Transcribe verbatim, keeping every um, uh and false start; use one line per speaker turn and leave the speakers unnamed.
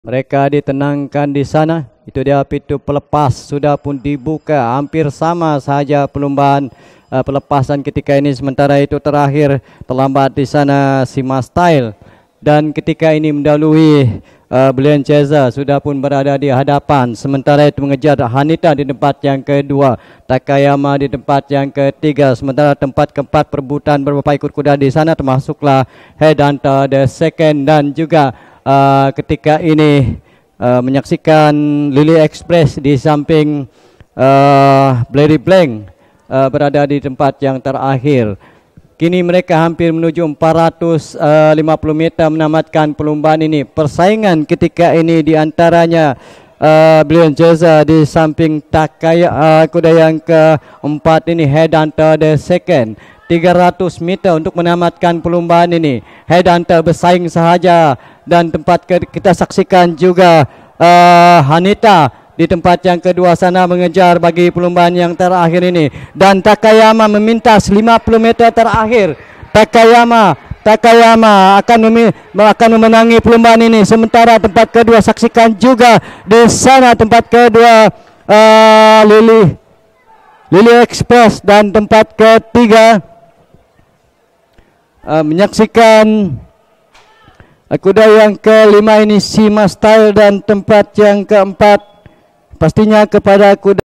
Mereka ditenangkan di sana. Itu dia pintu pelepas sudah pun dibuka. Hampir sama saja perlombaan uh, pelepasan ketika ini. Sementara itu terakhir terlambat di sana Sima Style. Dan ketika ini mendahului uh, Brilliant Chaser sudah pun berada di hadapan. Sementara itu mengejar Hanita di tempat yang kedua. Takayama di tempat yang ketiga. Sementara tempat keempat perebutan beberapa ikut kuda di sana termasuklah Headhunter the Second dan juga Uh, ketika ini uh, menyaksikan Lily Express di samping uh, Blady Blank uh, berada di tempat yang terakhir. Kini mereka hampir menuju empat ratus lima puluh meter menamatkan perlombaan ini. Persaingan ketika ini di antaranya uh, Brilliant Chaser di samping Takaya, uh, kuda yang keempat ini Headhunter the Second. tiga ratus meter untuk menamatkan perlombaan ini. Headhunter bersaing sahaja. Dan tempat ke, kita saksikan juga uh, Hanita di tempat yang kedua sana mengejar bagi perlombaan yang terakhir ini. Dan Takayama meminta lima puluh meter terakhir. Takayama Takayama akan, memi, akan memenangi perlombaan ini. Sementara tempat kedua saksikan juga di sana tempat kedua uh, Lily Lily Express dan tempat ketiga uh, menyaksikan kuda yang kelima ini Sima Style dan tempat yang keempat pastinya kepada kuda